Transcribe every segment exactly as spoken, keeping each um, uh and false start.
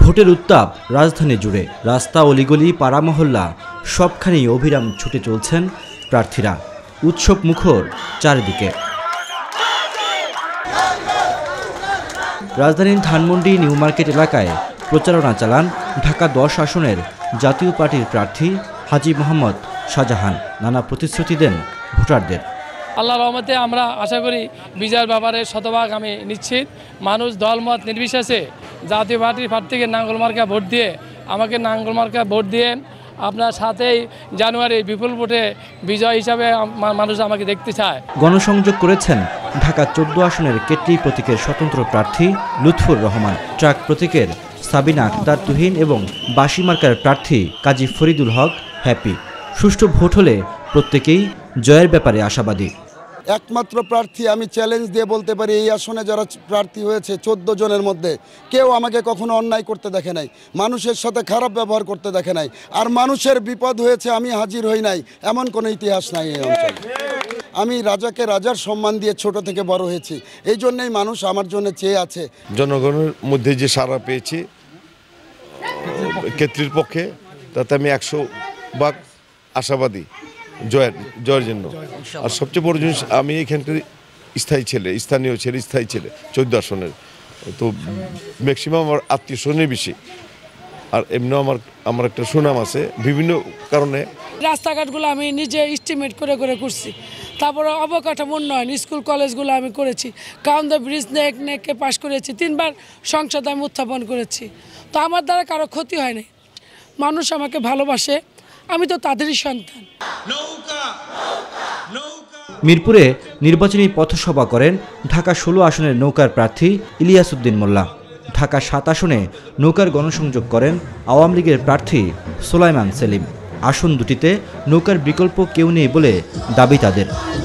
ভোটের উত্তাপ রাজধানী জুড়ে। রাস্তা, অলিগলি, পাড়া মহল্লা সবখানেই অবিরাম ছুটে চলছেন প্রার্থীরা। উৎসব মুখর চারিদিকে। রাজধানীর ধানমন্ডি নিউ মার্কেট এলাকায় প্রচারণা চালান ঢাকা দশ আসনের জাতীয় পার্টির প্রার্থী হাজী মোহাম্মদ শাহজাহান। নানা প্রতিশ্রুতি দেন ভোটারদের। আল্লাহর রহমতে আমরা আশা করি বিজয়ের ব্যাপারে শতভাগ আমি নিশ্চিত। মানুষ দলমত নির্বিশেষে জাতীয় পার্টির প্রার্থীকে নাঙ্গল মার্কা ভোট দিয়ে আমাকে নাঙ্গল মার্কা ভোট দিয়ে আপনার সাতই জানুয়ারি বিপুল ভোটে বিজয় হিসাবে মানুষ আমাকে দেখতে চায়। গণসংযোগ করেছেন ঢাকা চোদ্দ আসনের কেটলি প্রতীকের স্বতন্ত্র প্রার্থী লুৎফুর রহমান, ট্রাক প্রতীকের সাবিনা আক্তার তুহিন এবং বাসি মার্কার প্রার্থী কাজী ফরিদুল হক হ্যাপি। সুষ্ঠু ভোট হলে প্রত্যেকেই জয়ের ব্যাপারে আশাবাদী। একমাত্র প্রার্থী আমি চ্যালেঞ্জ দিয়ে বলতে পারি, এই আসনে যারা প্রার্থী হয়েছে চোদ্দ জনের মধ্যে কেউ আমাকে কখনো অন্যায় করতে দেখে নাই, মানুষের সাথে খারাপ ব্যবহার করতে দেখে নাই, আর মানুষের বিপদ হয়েছে আমি হাজির হই নাই এমন কোনো ইতিহাস নাই এই অঞ্চলে। আমি রাজাকে রাজার সম্মান দিয়ে ছোট থেকে বড় হয়েছি, এই জন্যই মানুষ আমার জন্য চেয়ে আছে। জনগণের মধ্যে যে সাড়া পেয়েছি কেটলির পক্ষে, তাতে আমি একশো ভাগ আশাবাদী জয়ের জয়ের জন্য। আর সবচেয়ে বড় জিনিস, আমি এখানকার স্থায়ী ছেলে, স্থানীয় ছেলে, স্থায়ী ছেলে চোদ্দ আসনের, তো ম্যাক্সিমাম আমার আত্মীয় স্বজনের বেশি। আর এমনিও আমার আমার একটা সুনাম আছে বিভিন্ন কারণে। রাস্তাঘাটগুলো আমি নিজে এস্টিমেট করে করে করছি, তারপরে অবকাঠামো উন্নয়ন, স্কুল কলেজগুলো আমি করেছি, কাউন্দ ব্রিজ নেক নেককে পাশ করেছি, তিনবার সংসদ আমি উত্থাপন করেছি। তো আমার দ্বারা কারো ক্ষতি হয়নি, মানুষ আমাকে ভালোবাসে, আমি তো তাদেরই সন্তান। মিরপুরে নির্বাচনী পথসভা করেন ঢাকা ষোলো আসনের নৌকার প্রার্থী ইলিয়াস উদ্দিন মোল্লা। ঢাকা সাত আসনে নৌকার গণসংযোগ করেন আওয়ামী লীগের প্রার্থী সোলাইমান সেলিম। আসন দুটিতে নৌকার বিকল্প কেউ নেই বলে দাবি তাদের।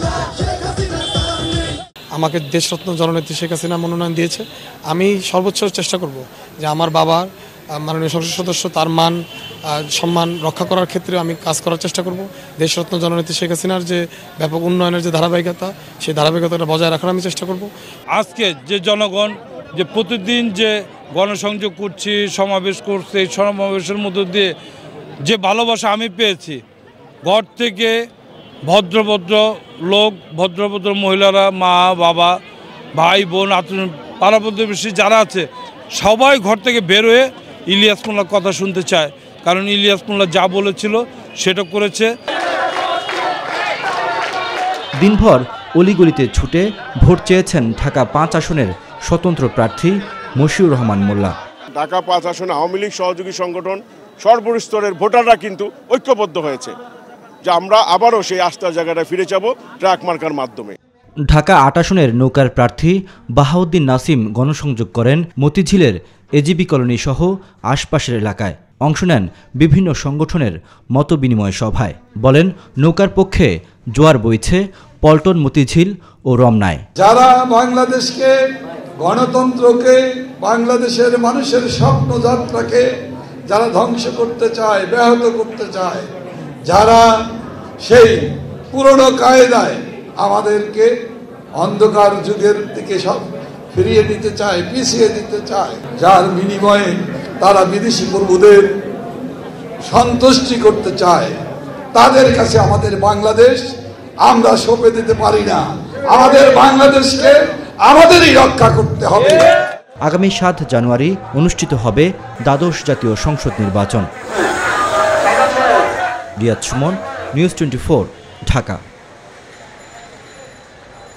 আমাকে দেশরত্ন জননেত্রী শেখ হাসিনা মনোনয়ন দিয়েছে, আমি সর্বোচ্চ চেষ্টা করব যে আমার বাবার মাননীয় সংসদ সদস্য তার মান সম্মান রক্ষা করার ক্ষেত্রে আমি কাজ করার চেষ্টা করব। দেশরত্ন জননেত্রী শেখ হাসিনার যে ব্যাপক উন্নয়নের যে ধারাবাহিকতা, সেই ধারাবাহিকতাটা বজায় রাখার আমি চেষ্টা করব। আজকে যে জনগণ যে প্রতিদিন যে গণসংযোগ করছি, সমাবেশ করছে, এই সমাবেশের মধ্য দিয়ে যে ভালোবাসা আমি পেয়েছি, ঘর থেকে ভদ্রভদ্র লোক, ভদ্রভদ্র মহিলারা, মা বাবা, ভাই বোন, আত্মীয়, পাড়া প্রতিবেশী যারা আছে সবাই ঘর থেকে বের হয়ে ইলিয়াস মোল্লার কথা শুনতে চায়, কারণ ইলিয়াস মোল্লা যা বলেছিল সেটা করেছে। দিনভর অলিগলিতে ছুটে ভোট চেয়েছেন ঢাকা পাঁচ আসনের স্বতন্ত্র প্রার্থী মশিউর রহমান মোল্লা। ঢাকা পাঁচ আসনে আওয়ামী লীগ সহযোগী সংগঠন সর্বস্তরের ভোটাররা কিন্তু ঐক্যবদ্ধ হয়েছে যে আমরা আবারও সেই আস্থার জায়গাটায় ফিরে যাব ট্রাক মার্কার মাধ্যমে। ঢাকা আট আসনের নৌকার প্রার্থী বাহাউদ্দিন নাসিম গণসংযোগ করেন মতিঝিলের এজিবি কলোনি সহ আশপাশের এলাকায়। অংশ নেন বিভিন্ন সংগঠনের মতবিনিময় সভায়। বলেন, নৌকার পক্ষে জোয়ার বইছে পল্টন, মতিঝিল ও রমনায়। যারা বাংলাদেশকে, গণতন্ত্রকে, বাংলাদেশের মানুষের স্বপ্নযাত্রাকে যারা ধ্বংস করতে চায়, ব্যাহত করতে চায়, যারা সেই পুরনো কায়দায় আমাদেরকে অন্ধকার যুগের দিকে সব ফিরিয়ে দিতে চায়, পিছিয়ে দিতে চায়, যার বিনিময়ে তারা বিদেশি প্রভুদের সন্তুষ্টি করতে চায়, তাদের কাছে আমাদের বাংলাদেশ আমরা সঁপে দিতে পারি না। আমাদের বাংলাদেশকে আমাদেরই রক্ষা করতে হবে। আগামী সাত জানুয়ারি অনুষ্ঠিত হবে দ্বাদশ জাতীয় সংসদ নির্বাচন। Riyad Sumon, news twenty four, Dhaka.